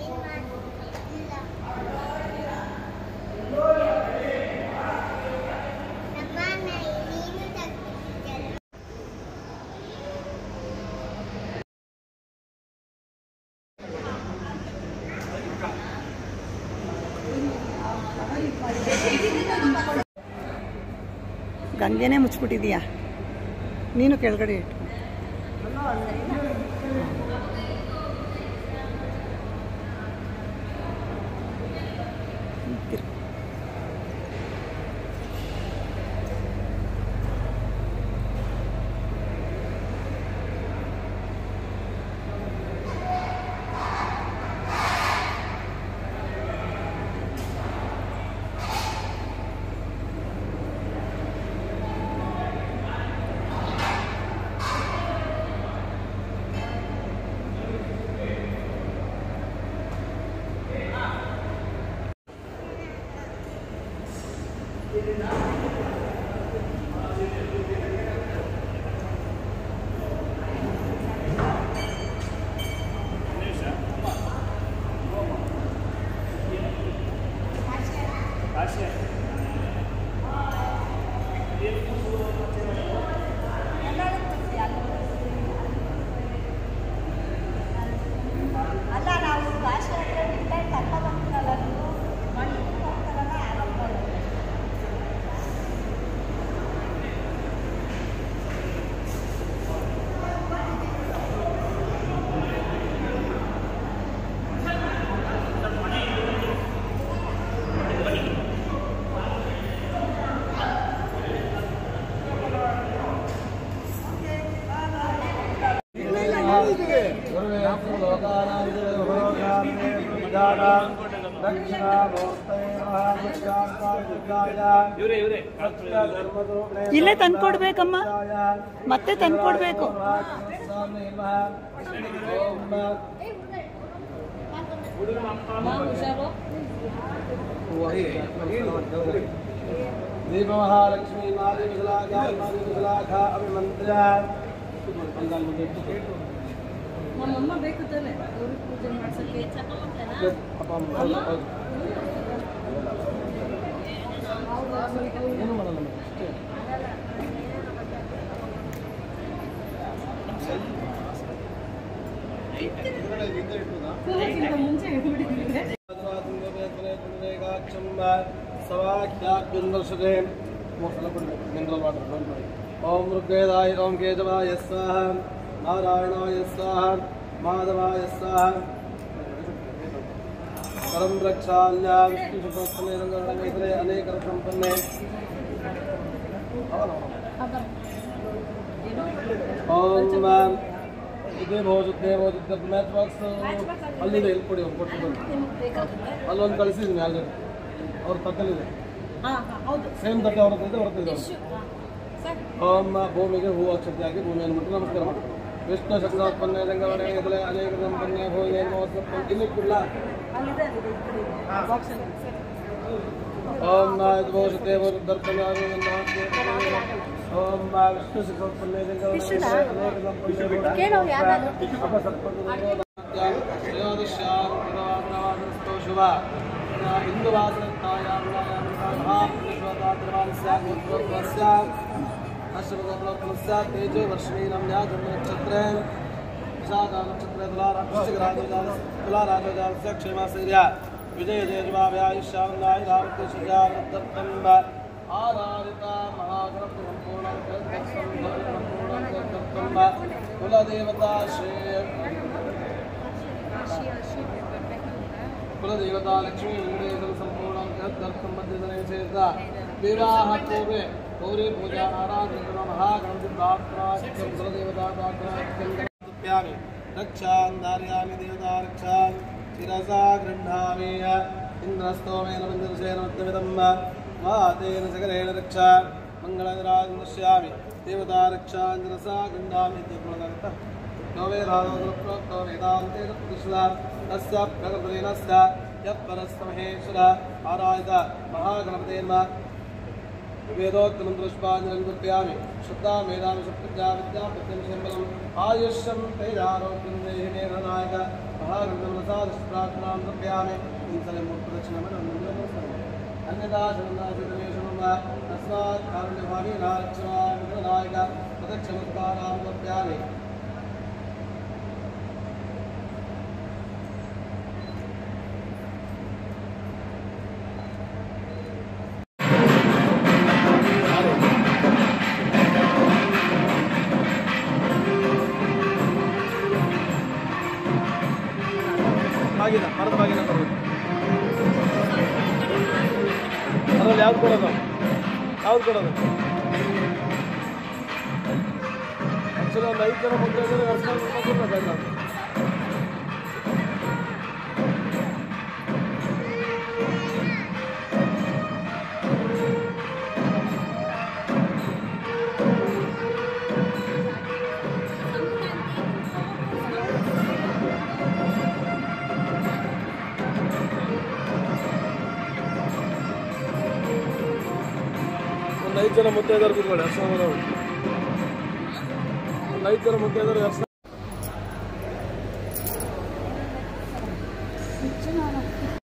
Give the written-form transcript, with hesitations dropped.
ಗಂಗೆನೇ ಮುಚ್ಚಿಬಿಟ್ಟಿದೀಯಾ ನೀನು ಕೆಳಗಡೆ ಇಟ್ಟು ಇಲ್ಲೇ ತಂದ್ಕೊಡ್ಬೇಕಮ್ಮ ಮತ್ತೆ ತಂದ್ಕೊಡ್ಬೇಕು देव महालक्ष्मी माली विजलाघा अभिमंत्र ನಮ್ಮಮ್ಮ ಬೇಕು ತಾನೆ ಅವ್ರಿಗೆ ಪೂಜೆ ಮಾಡ್ಸಕ್ಕೆ ಏನು ಮಾಡಲ್ಲ ಮುಂಚೆ ಹೇಳ್ಬಿಟ್ಟಿದ್ರೆ मिनरल वाटर ओम ऋग्वेदाय ओम केशवाय स्वाहा नारायणाय स्वाहा माधवाय स्वाहा परम रक्षाल्या विष्णु संपन्ने रंगणे अनेक संपन्ने ओम इदे भोजुते मैच बॉक्स अल्लिದೆ ಇಲ್ಲಿ ಕೊಡಿ ಒಂದು ಕೊಟ್ಟು ಅಲ್ಲೊಂದು ಕಳಿಸಿದ್ದೀನಿ ಆಲ್ರೆಡಿ ಅವ್ರ ಪಕ್ಕದಲ್ಲಿದೆ ಸೇಮ್ ತಟ್ಟೆ ಅವ್ರ ಹತ್ರ ಹೊರತಿದೆ ಓಂ ಭೂಮಿಗೆ ಹೂ ಅಕ್ಷತೆ ಹಾಕಿ ಭೂಮಿಯನ್ನು ಬಿಟ್ಟು ನಮಸ್ಕಾರ ಮಾಡಿ ವಿಷ್ಣು ಶಕ್ರೋತ್ಪನ್ನ ರಂಗವಣೆ ಎದುರೆ ಅನೇಕ ಸಂಪನ್ನ ಭೋಗಿ ಇಲ್ಲಿ ಕೊಡ್ಲ ಓಂ ಭೋಜತೆ ದರ್ಪಣ ಓಂ ವಿಷ್ಣು ಶಕ್ರೋತ್ಪನ್ನ ರಂಗವಣೆ ಶುಭ हिंदू तेजो वर्षणी रम्या जन्म नक्षत्र विशाखा नक्षत्र तुला राजोजाल क्षेमा सैर्या विजय जयजुभाव्यायुष्यावन्दाय रावतेशुजावृत्तम्ब आधारिता महागणपति संपूर्ण कुलदेवता श्री कुलदेवता लक्ष्मी वेंकटेश्वर संपूर्ण मध्य विवाह पूर्वे गौरी पूजा आराधना महागणपति प्रार्थना कुलदेवता प्रार्थना रक्षान्धारयामि देवता रक्षान् शिरसा गृह्णामि इन्द्रस्तोमेन मन्दिरसेन मध्यमिदं मातेन सकलेन रक्षा मङ्गलनिराजं नश्यामि देवता रक्षान् शिरसा गृह्णामि इत्यर्थः नवेदानोक्तो वेदान्ते प्रतिष्ठा तस्य प्रकृतिनस्य यत्परस्तमहेश्वर आराधित महागणपतेर्म वेदोक्तमन्त्रपुष्पाञ्जलिं समर्पयामि श्रद्धा मेधामि सत्प्रज्ञा विद्या प्रत्यक्षं बलम् आयुष्यं तेजारोग्यं देहि मे गणनायक प्रार्थनां समर्पयामि इंसले मूर्त प्रदक्षिणा में अन्यथा शरणागतवेषणं तस्मात् कारुण्यभावी नारक्षणाय प्रदक्षिणस्कारां समर्पयामि ಬಾಗಿನ ಮರದ ಬಾಗಿನ ಬರಬೇಕು ಅದರಲ್ಲಿ ಯಾವ್ದು ಕೊಡೋದು ಆ್ಯಕ್ಚುಲಿ ಒಂದು 5 ಜನ ಮುಂದೆ ಇದ್ದರೆ ವರ್ಷ ಕೊಡಬೇಕಾಯ್ತು ಒಂದು 5 ಜನ ಮುತ್ತೈದೆಯರು ಕೂತ್ಕೊಳ್ಳಿ ವರ್ಷ ಒಂದು 5 ಜನ ಮುತ್ತೈದೆಯರು ವರ್ಷ